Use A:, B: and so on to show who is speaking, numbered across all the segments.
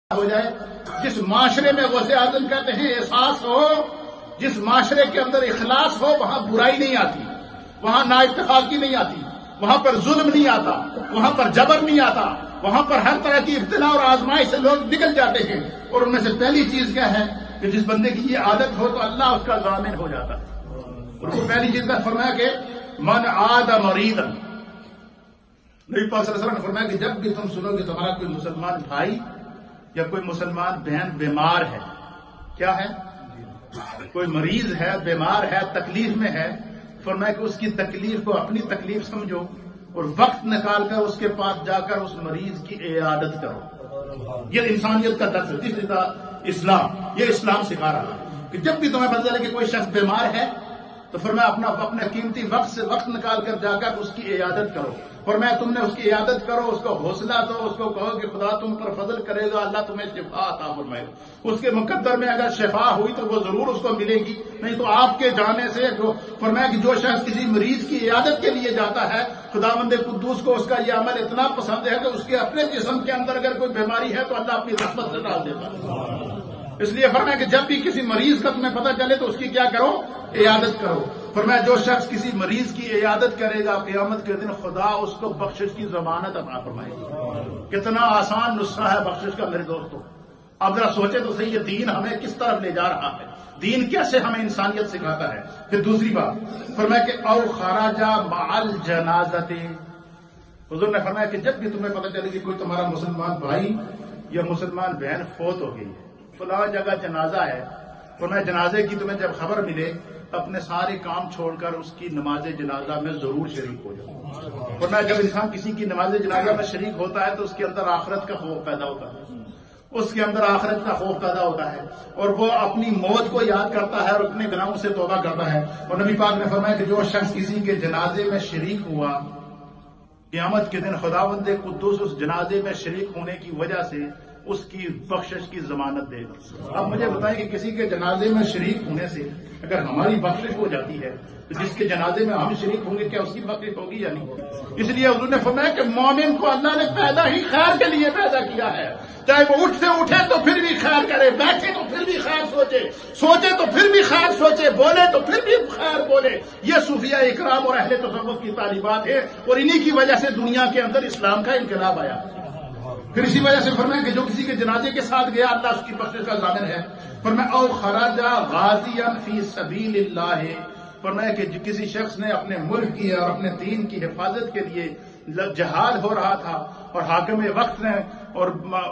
A: ہو جائے، جس معاشرے میں غوث اعظم کہتے ہیں احساس ہو، جس معاشرے کے اندر اخلاص ہو، وہاں برائی نہیں آتی، وہاں نا اتفاقی نہیں آتی، وہاں پر ظلم نہیں آتا، وہاں پر جبر نہیں آتا، وہاں پر ہر طرح کی ابتلا اور آزمائش سے لوگ نکل جاتے ہیں۔ اور ان میں سے پہلی چیز کیا ہے کہ جس بندے کی یہ عادت ہو تو اللہ اس کا ضامن ہو جاتا ہے۔ اور وہ پہلی چیز کا فرمایا کہ من عاد مریضا، نبی پاک صلی اللہ علیہ وسلم نے فرمایا کہ جب بھی تم سنو کہ تمہارا کوئی مسلمان بھائی یا کوئی مسلمان بہن بیمار ہے، کیا ہے، کوئی مریض ہے، بیمار ہے، تکلیف میں ہے، فرمایا کہ اس کی تکلیف کو اپنی تکلیف سمجھو اور وقت نکال کر اس کے پاس جا کر اس مریض کی عیادت کرو۔ یہ انسانیت کا درس ہے، تیسری اسلام، یہ اسلام سکھا رہا ہے کہ جب بھی تمہیں پتہ چلے کہ کوئی شخص بیمار ہے تو فرمایا اپنا قیمتی وقت سے وقت نکال کر جا کر اس کی عیادت کرو۔ فرمایا تم نے اس کی عیادت کرو، اس کو حوصلہ دو، اس کو کہو کہ خدا تم پر فضل کرے گا، اللہ تمہیں شفا عطا فرمائے گا۔ اس کے مقدر میں اگر شفا ہوئی تو وہ ضرور اس کو ملے گی، نہیں تو آپ کے جانے سے فرمایا کہ جو شخص کسی مریض کی عیادت کے لیے جاتا ہے، خداوند قدوس کو اس کا یہ عمل اتنا پسند ہے کہ اس کے اپنے جسم کے اندر اگر کوئی بیماری ہے تو اللہ اپنی رحمت سے ڈال دیتا ہے۔ اس لیے فرمایا کہ جب بھی کسی مریض کا تمہیں پتہ چلے تو اس کی کیا کرو، عیادت کرو۔ فرمایا جو شخص کسی مریض کی عیادت کرے گا قیامت کے دن خدا اس کو بخشش کی ضمانت عطا فرمائے گی۔ کتنا آسان نسخہ ہے بخشش کا میرے دوستوں، اب ذرا سوچے تو صحیح، یہ دین ہمیں کس طرف لے جا رہا ہے، دین کیسے ہمیں انسانیت سکھاتا ہے۔ پھر دوسری بات فرمایا کہ او خرج مع الجنازۃ، حضور نے فرمایا کہ جب بھی تمہیں پتہ چلے کہ کوئی تمہارا مسلمان بھائی یا مسلمان بہن فوت ہو گئی ہے، فلاں جگہ جنازہ ہے، فرمایا جنازے کی تمہیں جب خبر ملے اپنے سارے کام چھوڑ کر اس کی نماز جنازہ میں ضرور شریک ہو جاؤ۔ فرمایا جب انسان کسی کی نماز جنازہ میں شریک ہوتا ہے تو اس کے اندر آخرت کا خوف پیدا ہوتا ہے، اس کے اندر آخرت کا خوف پیدا ہوتا ہے اور وہ اپنی موت کو یاد کرتا ہے اور اپنے گناہوں سے توبہ کرتا ہے۔ اور نبی پاک نے فرمایا کہ جو شخص کسی کے جنازے میں شریک ہوا، قیامت کے دن خداوند قدوس اس جنازے میں شریک ہونے کی وجہ سے اس کی بخشش کی ضمانت دے گا۔ اب مجھے بتائیں کہ کسی کے جنازے میں شریک ہونے سے اگر ہماری بخشش ہو جاتی ہے تو جس کے جنازے میں ہم شریک ہوں گے کیا اس کی بخشش ہوگی یا نہیں؟ اس لیے حضور نے فرمایا کہ مومن کو اللہ نے پیدا ہی خیر کے لیے پیدا کیا ہے، چاہے وہ اٹھ سے اٹھے تو پھر بھی خیر کرے، بیٹھے تو پھر بھی خیر سوچے، سوچے تو پھر بھی خیر سوچے، بولے تو پھر بھی خیر بولے۔ یہ صوفیہ اکرام اور اہل تصوف کی تعلیمات ہے اور انہی کی وجہ سے دنیا کے اندر اسلام کا انقلاب آیا۔ پھر اسی وجہ سے فرمایا کہ جو کسی کے جنازے کے ساتھ گیا اللہ اس کی بخشش کا ضامن ہے۔ فرمایا او خرج غازیا فی سبیل اللہ، فرمایا کہ کسی شخص نے اپنے ملک کی اور اپنے دین کی حفاظت کے لیے جہاد ہو رہا تھا اور حاکم وقت نے اور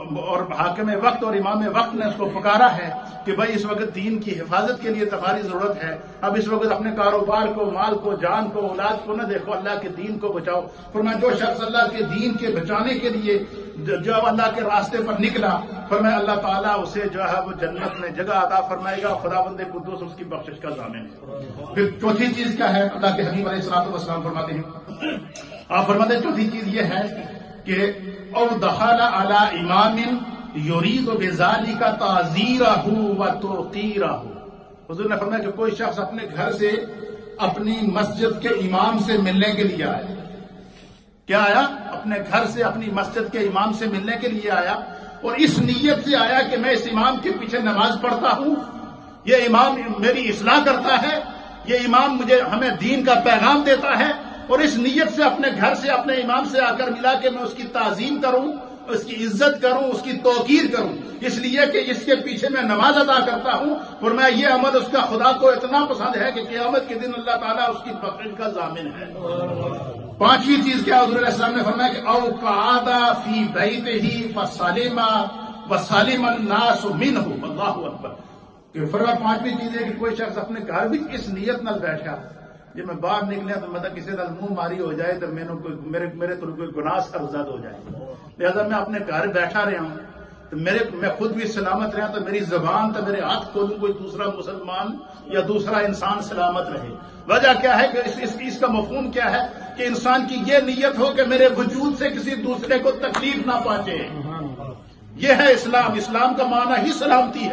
A: امام وقت نے اس کو پکارا ہے کہ بھائی اس وقت دین کی حفاظت کے لیے تمہاری ضرورت ہے، اب اس وقت اپنے کاروبار کو، مال کو، جان کو، اولاد کو نہ دیکھو، اللہ کے دین کو بچاؤ۔ فرمایا جو شخص اللہ کے دین کے بچانے کے لیے جو اللہ کے راستے پر نکلا، فرمایا اللہ تعالیٰ اسے جو ہے وہ جنت میں جگہ عطا فرمائے گا، خداوند قدوس اس کی بخشش کا ضامن ہے۔ پھر چوتھی چیز کیا ہے، اللہ کے حبیب علیہ الصلوۃ والسلام فرماتے ہیں، آپ فرماتے ہیں چوتھی چیز یہ ہے کہ او دخل علی امام یرید بذلک تعزیرہ و توقیرہ، حضور نے فرمایا کہ کوئی شخص اپنے گھر سے اپنی مسجد کے امام سے ملنے کے لیے آیا، کیا آیا، اپنے گھر سے اپنی مسجد کے امام سے ملنے کے لیے آیا اور اس نیت سے آیا کہ میں اس امام کے پیچھے نماز پڑھتا ہوں، یہ امام میری اصلاح کرتا ہے، یہ امام ہمیں دین کا پیغام دیتا ہے، اور اس نیت سے اپنے گھر سے اپنے امام سے آ کر ملا کہ میں اس کی تعظیم کروں، اس کی عزت کروں، اس کی توقیر کروں، اس لیے کہ اس کے پیچھے میں نماز ادا کرتا ہوں، اور میں یہ عمل اس کا خدا کو اتنا پسند ہے کہ قیامت کے دن اللہ تعالیٰ اس کی بخشش کا ضامن ہے۔ پانچویں چیز کیا، حضور علیہ السلام نے فرمایا کہ او قعد فی بیتہ فسلم وسلم الناس منہ، اللہ اکبر، کہ فرمایا پانچویں چیز ہے کہ کوئی شخص اپنے گھر بھی اس نیت نہ بیٹھا جب میں باہر نکلیا تو مطلب کسی نال منہ ماری ہو جائے تو میرے تو کوئی گناہ سرزد ہو جائے، لہذا میں اپنے گھر بیٹھا رہا ہوں تو میں خود بھی سلامت رہا، تو میری زبان تو میرے ہاتھ کھولوں کوئی دوسرا مسلمان یا دوسرا انسان سلامت رہے۔ وجہ کیا ہے کہ اس کا مفہوم کیا ہے کہ انسان کی یہ نیت ہو کہ میرے وجود سے کسی دوسرے کو تکلیف نہ پہنچے۔ یہ ہے اسلام، اسلام کا معنی ہی سلامتی ہے،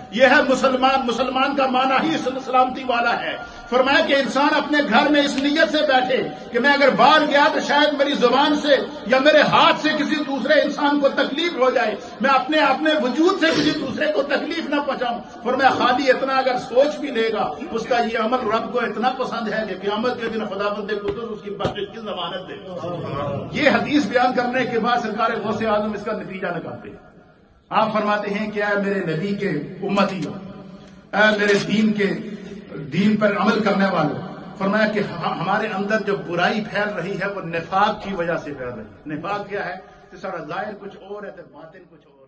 A: یہ ہے مسلمان. مسلمان کا معنی ہی سلامتی والا ہے. فرمایا کہ انسان اپنے گھر میں اس نیت سے بیٹھے کہ میں اگر باہر گیا تو شاید میری زبان سے یا میرے ہاتھ سے کسی دوسرے انسان کو تکلیف ہو جائے, میں اپنے وجود سے کسی دوسرے کو تکلیف نہ پہنچاؤں. فرمایا خالی اتنا اگر سوچ بھی لے گا اس کا یہ عمل رب کو اتنا پسند ہے کہ قیامت کے دن خداوند قدوس اس کی بخشش کی ضمانت دے. یہ حدیث بیان کرنے کے بعد سرکار غوث اعظم اس کا نتیجہ نکالتے ہیں. آپ فرماتے ہیں کہ اے میرے نبی کے امتی, اے میرے دین پر عمل کرنے والے, فرمایا کہ ہمارے اندر جو برائی پھیل رہی ہے وہ نفاق کی وجہ سے پھیل رہی ہے. نفاق کیا ہے کہ سارا ظاہر کچھ اور ہے تو باطن کچھ اور.